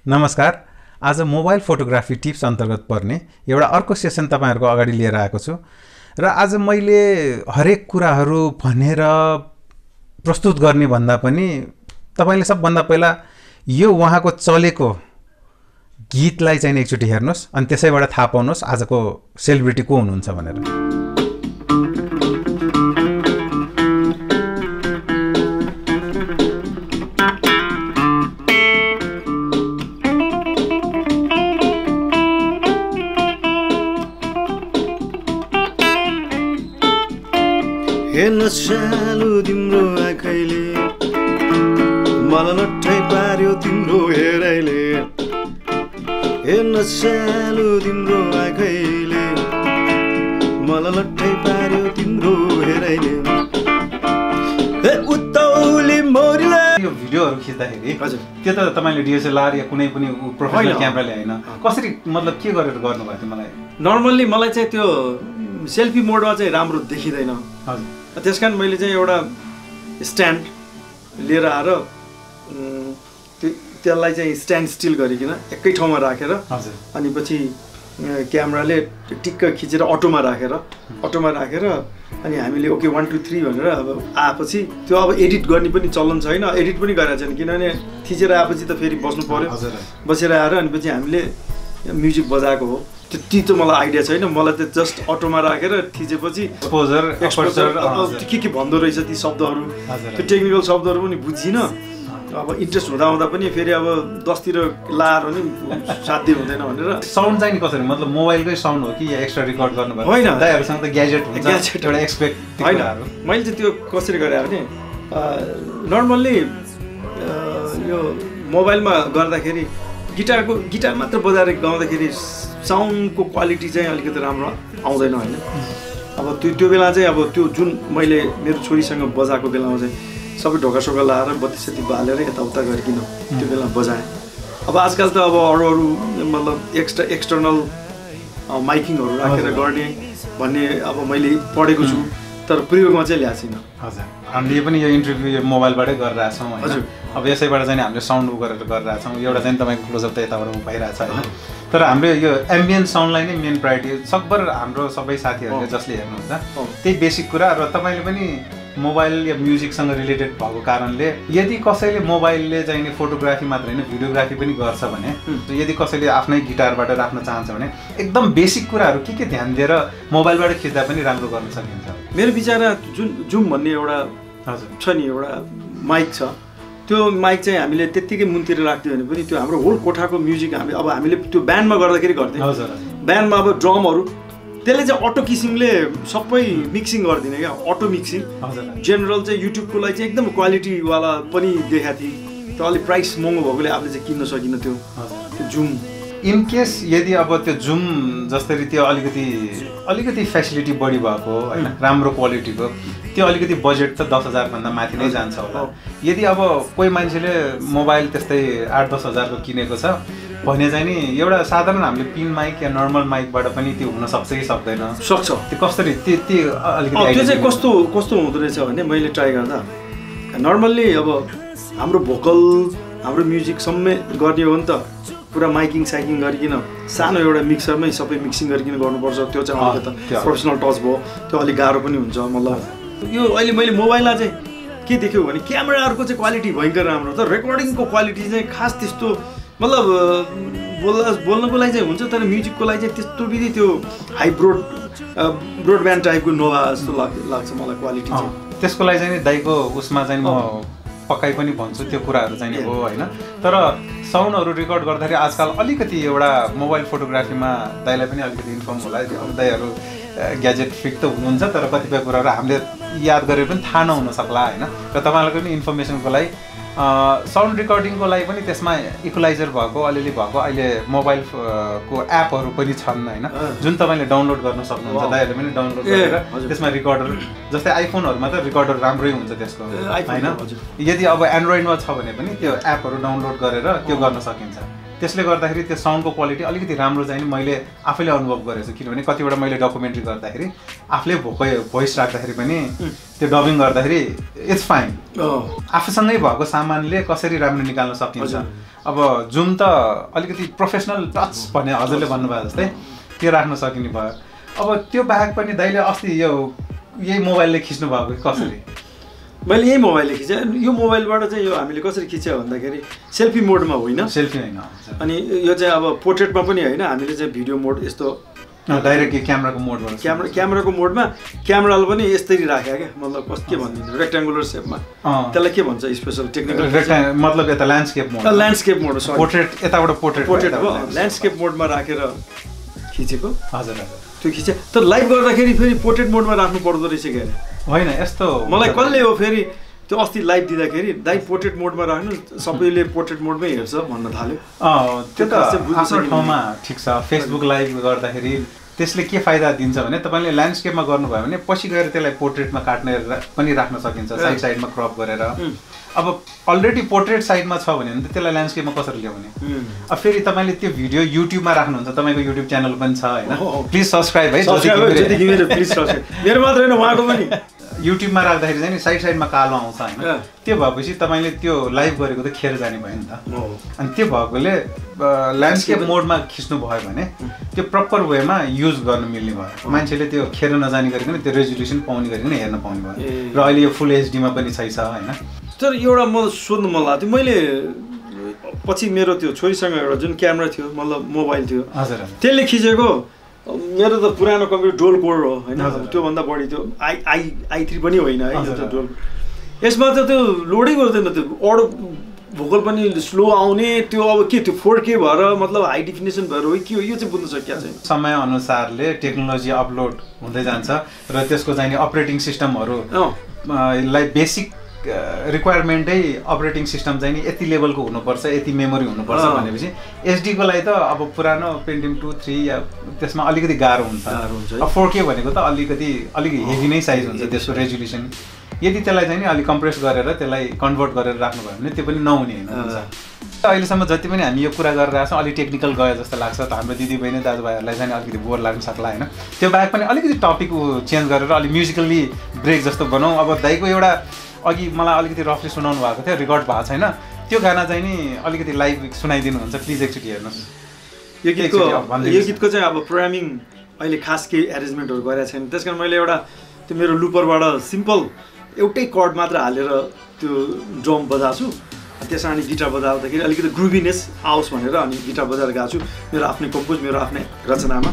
नमस्कार। आज mobile photography tips अन्तर्गत पर्ने एउटा अर्को सेसन तपाईहरुको अगाडि लिएर आएको छु र आज मैले हरेक कुराहरू भनेर प्रस्तुत गर्ने भन्दा पनि तपाईले सबभन्दा पहिला यो उहाँको चलेको गीतलाई चाहिँ एकचोटी हेर्नुस् अनि त्यसैबाट थाहा पाउनुस् आजको सेलिब्रिटी को हुनुहुन्छ भनेर। हेर्न सालु तिम्रो आँखैले मलाई लट्ठै पार्यो तिम्रो हेराइले। हेर्न सालु तिम्रो आँखैले मलाई लट्ठै पार्यो तिम्रो हेराइले। ए उतौली मोरीले यो भिडियोहरु खिच्दाखेरि हजुर त्यो त तपाईले डीएसएलआर या कुनै पनि प्रोफेसनल क्यामेराले हैन कसरी मतलब के गरेर गर्नु भयो त मलाई नर्मल्ली मलाई चाहिँ त्यो सेल्फी मोडमा चाहिँ राम्रो देखिदैन हजुर त्यसकारण मैले चाहिँ एउटा स्ट्यान्ड लिएर आएर त्यसलाई चाहिँ स्ट्यान्ड स्टिल गरिकन एकै ठाउँमा राखेर अनि पछि क्यामेराले टिक्क खिचेर अटोमा राखेर अनि हामीले ओके 1 2 3 भनेर अब आएपछि त्यो अब एडिट गर्ने पनि चलन छैन एडिट पनि गरेको छैन किनभने खिचेर आएपछि त फेरि बस्नु पर्यो बसेर आएर अनि पछि हामीले म्युजिक बजाएको हो त्यति त मलाई आइडिया छैन मलाई त जस्ट अटोमा राखेर थिचेपछि एक्सपोजर के भन्दो रहेछ ती शब्दहरू त्यो टेक्निकल शब्दहरू पनि बुझिन अब इन्ट्रेस्ट हुँदा पनि फेरि अब 10 तिर लाएर पनि साध्य हुँदैन भनेर साउन्ड चाहिँ नि कसरी मतलब मोबाइलकै साउन्ड हो कि या एक्स्ट्रा रेकर्ड गर्नुभयो हैन दाइहरुसँग त ग्याजेट हुन्छ एउटा एक्सपेक्ट हैन मैले चाहिँ त्यो कसरी गरे भने नर्मल्ली यो मोबाइलमा गर्दाखेरि गिटार मात्र बजाएर गाउँदाखेरि साउन्डको क्वालिटी चाहिँ अलिकति राम्रो आउँदैन हैन अब त्यो बेला चाहिँ अब त्यो जुन मैले मेरो छोरीसँग बजाएको बेलामा चाहिँ सबै ढोकासोका लाएर बत्ती बालेर यताउता गरिकिन त्यो बेला बजाएँ। अब आजकल त अब अरू मतलब एक्सटर्नल माइकिङहरू राखेर गर्ने भन्ने अब मैले पढेको छु तर प्रयोगमा चाहिँ ल्याएको छैन। हजुर हामीले पनि यो इन्टरभ्यु यो मोबाइलबाटै गरिरहेको छौँ हजुर अब यसैबाट चाहिँ हामीले साउन्ड गरेर गरिरहेको छौँ एउटा चाहिँ तपाईँको क्लोजअप त यताबाट भइरहेको छ होइन तर हाम्रो यो एम्बियन्ट साउन्डलाई नै मेन प्रायोरिटी सकभर हाम्रो सबै साथीहरूले जसले हेर्नुहुन्छ त्यही बेसिक कुरा र तपाईँले पनि मोबाइल या म्युजिकसँग रिलेटेड भएको कारणले यदि कसैले मोबाइलले चाहिँ नि फोटोग्राफी मात्र हैन भिडियोग्राफी पनि गर्छ भने यदि कसैले आफ्नै गिटारबाट राख्न चाहन्छ भने एकदम बेसिक कुराहरू के ध्यान दिएर मोबाइलबाट खिच्दा पनि राम्रो गर्न सकिन्छ। मेरो विचारमा जुम भन्ने एउटा हजुर छ नि एउटा माइक छ त्यो माइक चाहिँ हामीले त्यतिकै मुनतिर राख्दियो भने पनि त्यो हाम्रो होल कोठाको म्युजिक हामीले त्यो ब्यान्डमा गर्दाखेरि गर्थ्यौँ हजुर ब्यान्डमा अब ड्रमहरू त्यसले चाहिँ अटो किसिमले सबै मिक्सिङ गरिदिने क्या अटो मिक्सिङ जेनरल चाहिँ युट्युबको लागि चाहिँ एकदम क्वालिटीवाला पनि देखाएको थिएँ त्यो अलिक प्राइस महँगो भएकोले आफूले चाहिँ किन्न सकिन त्यो जुम इन केस यदि अब त्यो जुम जसरी त्यो अलिकति फेसिलिटी बढी भएको हैन राम्रो क्वालिटीको त्यो अलिकति बजेट त 10,000 भन्दा माथि नै जान्छ होला यदि अब कोही मान्छेले मोबाइल त्यस्तै 8-10 हजारको किनेको छ भने चाहिँ नि एउटा साधारण हामीले पिन माइक या नर्मल माइकबाट पनि त्यो हुन सक्छ कि सक्दैन सक्छ त्यो कसरी त्यो अलिकति त्यो चाहिँ कस्तो हुँदो रहेछ भने मैले ट्राई गर्दा नर्मल्ली अब हाम्रो भोकल हाम्रो म्युजिक सम्मै गर्ने हो नि त पुरा माइकिङ साइकिङ गरिकिन सानो एउटा मिक्सरमै सबै मिक्सिङ गरिकिन गर्नुपर्छ त्यो चाहिँ अलिकति प्रोफेसनल टच भयो त्यो अलिक गाह्रो पनि हुन्छ मतलब यो अहिले मैले मोबाइलमा चाहिँ के देख्यो भने क्यामेराहरूको चाहिँ क्वालिटी भयङ्कर राम्रो तर रेकर्डिङको क्वालिटी चाहिँ खास त्यस्तो मतलब बोल्नको लागि चाहिँ हुन्छ तर म्युजिकको लागि चाहिँ त्यस्तो विधि त्यो हाई ब्रोडब्यान्ड टाइपको नभए जस्तो लाग्छ मलाई क्वालिटी चाहिँ त्यसको लागि चाहिँ दाइको उसमा चाहिँ म पक्कै पनि भन्छु त्यो कुराहरू चाहिँ हो हैन तर साउन्डहरू रेकर्ड गर्दाखेरि आजकल अलिकति एउटा मोबाइल फोटोग्राफीमा दाइलाई पनि अलिकति इन्फर्म होला दाइहरू ग्याजेट फ्रिक त हुनुहुन्छ तर कतिपय कुराहरू हामीले याद गरेर पनि थाहा नहुन सक्ला हैन र तपाईहरुको पनि इन्फर्मेसनको लागि साउन्ड रेकर्डिङको लागि पनि त्यसमा इक्वलाइजर भएको अलिअलि भएको अहिले मोबाइलको एपहरू पनि छन् हैन जुन तपाईले डाउनलोड गर्न सक्नुहुन्छ दाइहरुले पनि डाउनलोड गरेर त्यसमा रिकर्डर जस्तै आइफोनहरुमा त रिकर्डर राम्रै हुन्छ त्यसको हैन यदि अब एन्ड्रोइडमा छ भने पनि त्यो एपहरू डाउनलोड गरेर त्यो गर्न सकिन्छ त्यसले गर्दाखेरि त्यो साउन्डको क्वालिटी अलिकति राम्रो चाहिँ मैले आफैले अनुभव गरेको छु किनभने कतिवटा मैले डकुमेन्ट्री गर्दाखेरि आफूले भोइस राख्दाखेरि पनि त्यो डबिङ गर्दाखेरि इट्स फाइन आफूसँगै भएको सामानले कसरी राम्रो निकाल्न सकिन्छ अब जुम त अलिकति प्रोफेसनल टच भन्ने हजुरले भन्नुभयो जस्तै त्यो राख्न सकिने भयो। अब त्यो बाहेक पनि दाइले अस्ति यही मोबाइलले खिच्नु भएको कसरी? मैले यही मोबाइलले खिचेँ। यो मोबाइलबाट चाहिँ यो हामीले कसरी खिच्यो भन्दाखेरि सेल्फी मोडमा होइन, सेल्फी होइन, अनि यो चाहिँ अब पोर्ट्रेटमा पनि होइन, हामीले चाहिँ भिडियो मोड यस्तो डाइरेक्ट क्यामेराको मोडबाट क्यामेराको मोडमा क्यामेराले पनि यसरी राख्यो क्या, मतलब के भनिदिन्छ रेक्ट्याङ्गुलर सेपमा, त्यसलाई के भन्छ स्पेसल टेक्निकल मतलब यता landscape mode, landscape mode portrait यताबाट पोर्ट्रेट हो, ल्यान्डस्केप मोडमा राखेर खिचेको। हजुर त्यो खिचे। तर लाइभ गर्दाखेरि फेरि पोर्ट्रेट मोडमा राख्नु पर्दो रहेछ क्या होइन? यस्तो मलाई कसले हो फेरि त्यो अस्ति लाइभ दिँदाखेरि दाइ पोर्ट्रेट मोडमा राख्नु, सबैले पोर्ट्रेट मोडमै हेर्छ भन्न थाल्यो। त्यो त आफ्नो ठाउँमा ठिक छ। फेसबुक लाइभ गर्दाखेरि त्यसले के फाइदा दिन्छ भने तपाईँले ल्यान्डस्केपमा गर्नुभयो भने पछि गएर त्यसलाई पोर्ट्रेटमा काट्ने पनि राख्न सकिन्छ, साइड साइडमा क्रप गरेर। अब अलरेडी पोर्ट्रेट साइडमा छ भने त त्यसलाई ल्यान्डस्केपमा कसरी ल्याउने? अब फेरि तपाईँले त्यो भिडियो युट्युबमा राख्नुहुन्छ, तपाईँको युट्युब च्यानल पनि छ होइन, प्लिज सब्सक्राइब है, मेरो मात्र होइन उहाँको पनि। युट्युबमा राख्दाखेरि चाहिँ नि साइड साइडमा कालो आउँछ होइन, त्यो भएपछि तपाईँले त्यो लाइभ गरेको त खेर जाने भयो नि त। अनि त्यो भएकोले ल्यान्डस्केप मोडमा खिच्नु भयो भने त्यो प्रपर वेमा युज गर्न मिल्ने भयो, मान्छेले त्यो खेर नजाने गरिकन त्यो रेजोल्युसन पाउने गरिकन हेर्न पाउने भयो। र अहिले यो फुल एचडीमा पनि छैछ होइन। तर एउटा म सोध्नु मन लाग्थ्यो, मैले पछि मेरो त्यो छोरीसँग एउटा जुन क्यामेरा थियो, मतलब मोबाइल थियो, हजुर त्यसले खिचेको। मेरो त पुरानो कम्प्युटर डोल कोड हो होइन, त्योभन्दा बढी त्यो i3 पनि होइन है, यो त डोल। यसमा त त्यो लोडै गर्दैन, त्यो अडियो भोकल पनि स्लो आउने, त्यो अब के त्यो 4K भएर मतलब हाई डेफिनेसन भएर हो के हो, यो चाहिँ बुझ्न सकिया छैन। समय अनुसारले टेक्नोलोजी अपलोड हुँदै जान्छ र त्यसको चाहिँ अपरेटिङ सिस्टमहरूलाई बेसिक रिक्वायरमेन्टै अपरेटिङ सिस्टम चाहिँ नि यति लेभलको हुनुपर्छ, यति मेमोरी हुनुपर्छ भनेपछि एचडीको लागि त अब पुरानो पेन्टियम 2, 3 या त्यसमा अलिकति गाह्रो हुन्छ। अब 4K भनेको त अलिक हेभी नै साइज हुन्छ त्यसको रेजोल्युसन। यदि त्यसलाई चाहिँ नि अलिक कम्प्रेस गरेर त्यसलाई कन्भर्ट गरेर राख्नुभयो भने त्यो पनि नहुने होइन। अहिलेसम्म जति पनि हामी यो कुरा गरिरहेको छौँ अलिक टेक्निकल गयो जस्तो लाग्छ, त हाम्रो दिदीबहिनी दाजुभाइहरूलाई चाहिँ अलिकति बोर लाग्न सक्ला होइन। त्यो बाहेक पनि अलिकति टपिक चेन्ज गरेर अलिक म्युजिकल्ली ब्रेक जस्तो बनाऊँ। अब दाइको एउटा अघि मलाई अलिकति रफली सुनाउनु भएको थियो, रेकर्ड भएको छैन, त्यो गाना चाहिँ नि अलिकति लाइभ सुनाइदिनुहुन्छ, प्लिज एकचोटि हेर्नुहोस्। यो गीतको चाहिँ अब प्रोग्रामिङ अहिले खास केही एरेन्जमेन्टहरू गरेको छैन, त्यस कारण मैले एउटा त्यो मेरो लुपरबाट सिम्पल एउटै कर्ड मात्र हालेर त्यो ड्रम बजाएको छु, त्यसमा अनि गिटार बजाउँदाखेरि अलिकति ग्रुभिनेस आओस् भनेर अनि गिटार बजाएर गाएको छु, मेरो आफ्नै कम्पोज, मेरो आफ्नै रचनामा।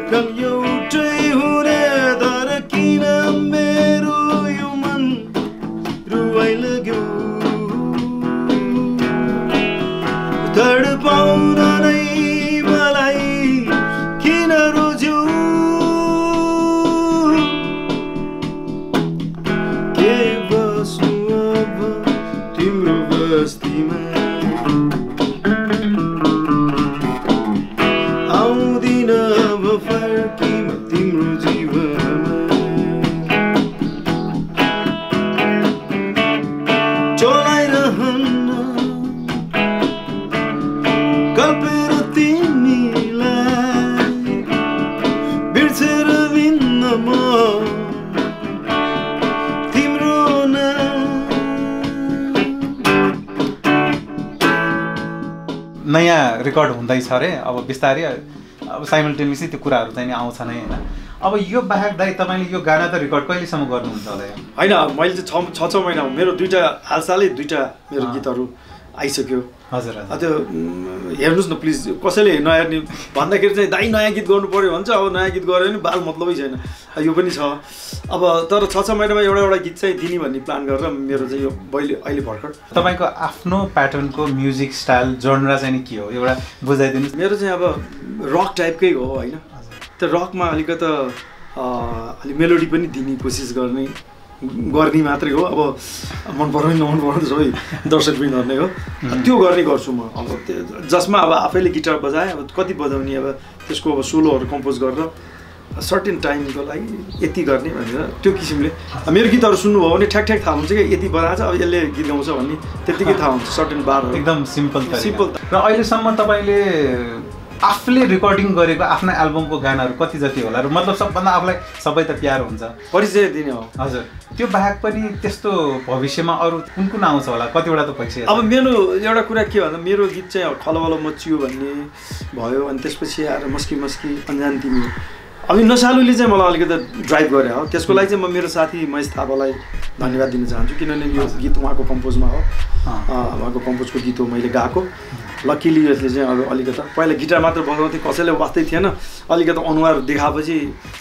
धड्कन एउटै हुने तर किन मेरो यो मन रुवाइ लाग्यो तडपाउन नै मलाई किन रोज्यौ के बस्नु अब तिम्रो बस्तीमा आउँदिन अब फर्की म तिम्रो जीवनमा चलाइरहन्न कल्पेर तिमीलाई बिर्सेर बिन्न म तिम्रो नयाँ रेकर्ड हुँदैछ अरे अब बिस्तारै अब साइमल्टेनियसली त्यो कुराहरू चाहिँ नि आउँछ नै होइन अब यो बाहेक दाइ तपाईँले यो गाना त रेकर्ड कहिलेसम्म गर्नुहुन्छ होला होइन मैले चाहिँ छ महिना मेरो दुईवटा हालसालै दुईवटा मेरो गीतहरू आइसक्यो हजुर त्यो हेर्नुहोस् न प्लिज कसैले नहेर्ने भन्दाखेरि चाहिँ दाइ नयाँ गीत गर्नु पऱ्यो भन्छ अब नयाँ गीत गऱ्यो भने बाल मतलबै छैन यो पनि छ अब तर छ महिनामा एउटा गीत चाहिँ दिने भन्ने प्लान गरेर मेरो चाहिँ यो अहिले भर्खर तपाईँको आफ्नो प्याटर्नको म्युजिक स्टाइल जनरा चाहिँ नि के हो एउटा बुझाइदिनु मेरो चाहिँ अब रक टाइपकै हो होइन त्यो रकमा अलिकति अलि मेलोडी पनि दिने कोसिस गर्ने मात्रै हो अब मन पराउने नमन पराउने सबै दर्शकवृन्दहरूले हो त्यो गर्ने गर्छु म अब जसमा अब आफैले गिटार बजाएँ अब कति बजाउने अब त्यसको अब सोलोहरू कम्पोज गरेर सर्टेन टाइमको लागि यति गर्ने भनेर त्यो किसिमले मेरो गीतहरू सुन्नुभयो भने ठ्याक थाहा हुन्छ कि यति बनाएको छ अब यसले गीत गाउँछ भन्ने त्यतिकै थाहा हुन्छ सर्टेन बारहरू एकदम सिम्पल र अहिलेसम्म तपाईँले आफूले रेकर्डिङ गरेको आफ्नो एल्बमको गानाहरू कति जति होला र मतलब सबभन्दा आफूलाई सबै त प्यारो हुन्छ परिचय दिने हो हजुर त्यो बाहेक पनि त्यस्तो भविष्यमा अरू कुन आउँछ होला कतिवटा त पैसा अब मेरो एउटा कुरा के भन्दा मेरो गीत चाहिँ खलबल मचियो भन्ने भयो अनि त्यसपछि आएर मस्की मस्की अन्जान तिमी अब नसालुले चाहिँ मलाई अलिकति ड्राइभ गरे हो त्यसको लागि चाहिँ म मेरो साथी महेश थापालाई धन्यवाद दिन चाहन्छु किनभने यो गीत उहाँको कम्पोजमा हो उहाँको कम्पोजको गीत हो मैले गाएको लकिली यसले चाहिँ अब अलिकति पहिला गिटार मात्र बजाउँथेँ कसैले वास्तै थिएन अलिकति अनुहार देखाएपछि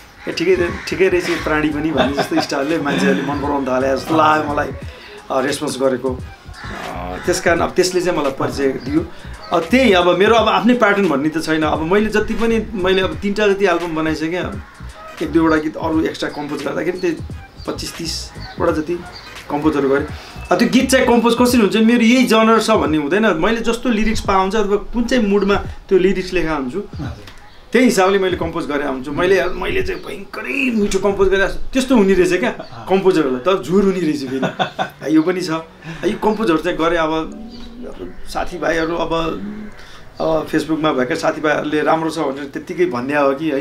ठिकै रहेछ प्राणी पनि भन्ने जस्तो स्टाइलले मान्छेहरूले मन पराउन थाले जस्तो लाग्यो मलाई रेस्पोन्स गरेको त्यस कारण अब त्यसले चाहिँ मलाई परिचय दियो त्यही अब मेरो अब आफ्नै प्याटर्न भन्ने त छैन अब मैले जति पनि मैले अब 3टा जति एल्बम बनाइसकेँ 1-2वटा गीत अरू एक्स्ट्रा कम्पोज गर्दाखेरि त्यही 25-30वटा जति कम्पोजहरू गरेँ त्यो गीत चाहिँ कम्पोज कसरी हुन्छ मेरो यही जनर छ भन्ने हुँदैन मैले जस्तो लिरिक्स पाउँछ अथवा कुन चाहिँ मुडमा त्यो लिरिक्स लेखा हुन्छु त्यही हिसाबले मैले कम्पोज गरेर आउँछु मैले चाहिँ भयङ्करै मिठो कम्पोज गरेर त्यस्तो हुने रहेछ क्या कम्पोजरहरूलाई तर झुर हुने रहेछ फेरि यो पनि छ यो कम्पोजहरू चाहिँ गरेँ अब साथीभाइहरू अब फेसबुकमा भएका साथीभाइहरूले राम्रो छ भनेर त्यत्तिकै भन्ने हो कि है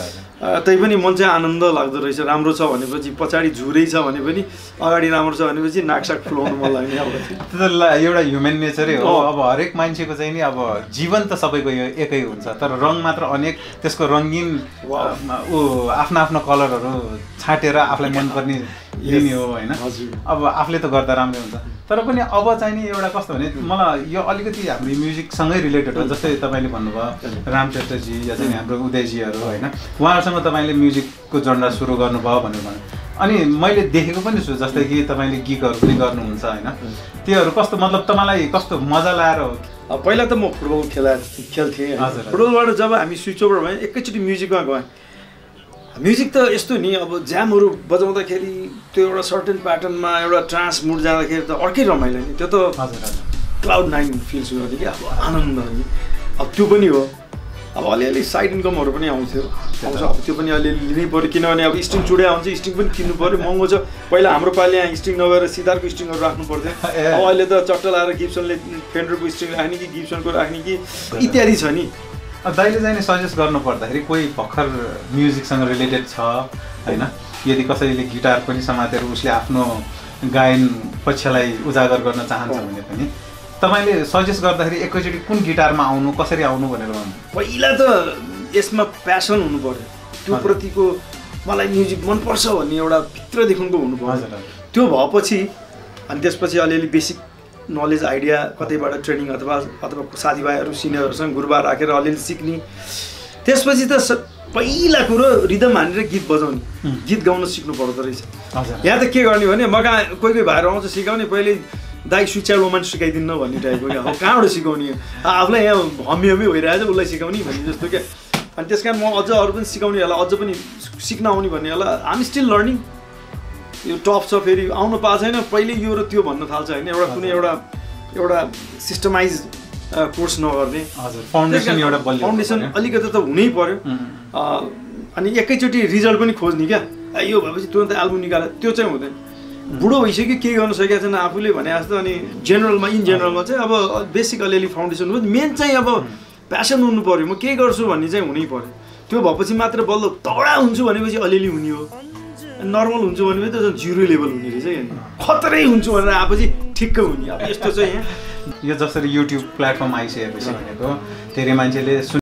तै पनि मन चाहिँ आनन्द लाग्दो रहेछ राम्रो छ भनेपछि पछाडि झुरै छ भने पनि अगाडि राम्रो छ भनेपछि नाकसाक फुलाउनु मन लाग्ने अब एउटा ह्युमन नेचरै हो अब हरेक मान्छेको चाहिँ नि अब जीवन त सबैको एकै हुन्छ तर रङ मात्र अनेक त्यसको रङ्गीन आफ्नो आफ्नो कलरहरू छाटेर आफूलाई मनपर्ने लिने हो होइन अब आफूले त गर्दा राम्रै हुन्छ तर पनि अब चाहिँ नि एउटा कस्तो भने मलाई यो अलिकति हाम्रो म्युजिकसँगै रिलेटेड हो जस्तै तपाईँले भन्नुभयो रामचन्द्रजी या चाहिँ हाम्रो उदयजीहरू होइन उहाँहरूसँग तपाईँले म्युजिकको जनरा सुरु गर्नुभयो भनेर भने अनि मैले देखेको पनि छु जस्तै कि तपाईँले गीतहरू पनि गर्नुहुन्छ होइन त्योहरू कस्तो मतलब तपाईँलाई कस्तो मजा लाएर हो पहिला त म फुटबल खेल्थेँ फुटबलबाट जब हामी स्विच ओभर भयौँ एकैचोटि म्युजिकमा गएँ म्युजिक त यस्तो नि अब ज्यामहरू बजाउँदाखेरि त्यो एउटा सर्टेन प्याटर्नमा एउटा ट्रान्स मुड जाँदाखेरि त अर्कै रमाइलो नि त्यो त क्लाउड 9 फिल्स हुन्थ्यो कि अब आनन्द नि अब त्यो पनि हो अब अलिअलि साइड इन्कमहरू पनि आउँछ अब त्यो पनि अलिअलि लिनै पऱ्यो किनभने अब स्ट्रिङ चुड्या हुन्छ स्ट्रिङ पनि किन्नु पऱ्यो महँगो छ पहिला हाम्रो पालि यहाँ स्ट्रिङ नभएर सितारको स्ट्रिङहरू राख्नु पर्थ्यो अब अहिले त चट्ट लाएर गिब्सनले फेन्डरको स्ट्रिङ राख्ने कि गिब्सनको राख्ने कि इत्यादि छ नि दाइले चाहिँ सजेस्ट गर्नु पर्दाखेरि कोही भर्खर म्युजिकसँग रिलेटेड छ होइन यदि कसैले गिटार पनि समातेर उसले आफ्नो गायन पक्षलाई उजागर गर्न चाहन्छ भने पनि तपाईँले सजेस्ट गर्दाखेरि एकैचोटि कुन गिटारमा आउनु कसरी आउनु भनेर भन्नु पहिला त यसमा प्यासन हुनु पर्यो त्यो प्रतिको मलाई म्युजिक मनपर्छ भन्ने एउटा भित्रदेखिको हुनु पर्यो त्यो भएपछि अनि त्यसपछि अलिअलि बेसिक नलेज आइडिया कतैबाट ट्रेनिङ अथवा साथीभाइहरू सिनियरहरूसँग गुरुबा राखेर अलिअलि सिक्ने त्यसपछि त पहिला कुरो रिदम हानेर गीत बजाउने गीत गाउन सिक्नु पर्दो रहेछ यहाँ त के गर्ने भने म कहाँ कोही कोही भाइहरू आउँछ सिकाउने पहिले दाइ सुइचा रोमान सिकाइदिन्न भन्ने टाइपको क्या अब कहाँबाट सिकाउने आफूलाई यहाँ हमी हमी भइरहेको छ उसलाई सिकाउने भन्ने जस्तो क्या अनि त्यस कारण म अझ अरू पनि सिकाउनेहरूलाई अझ पनि सिक्न आउने भन्नेहरूलाई हामी स्टिल लर्निङ यो टप छ फेरि आउनु पाएको छैन पहिले यो र त्यो भन्न थाल्छ होइन एउटा कुनै एउटा सिस्टमाइज कोर्स नगर्ने फाउन्डेसन अलिकति त हुनै पर्यो अनि एकैचोटि रिजल्ट पनि खोज्ने क्या यो भएपछि तुरन्त एल्बम निकाल्यो त्यो चाहिँ हुँदैन बुढो भइसक्यो केही गर्न सकेको छैन आफूले भने जस्तो अनि इन जेनरलमा चाहिँ अब बेसिक अलिअलि फाउन्डेसन हो मेन चाहिँ अब प्यासन हुनु पऱ्यो म केही गर्छु भन्ने चाहिँ हुनै पऱ्यो त्यो भएपछि मात्र बल्ल तगडा हुन्छु भनेपछि अलिअलि हुने हो नर्मल हुन्छु भनेपछि त जिरो लेभल हुने रहेछ खतरै हुन्छु भनेर आएपछि ठिक्क हुने अब यस्तो चाहिँ यहाँ यो जसरी युट्युब प्लेटफर्म आइसकेपछि भनेको धेरै मान्छेले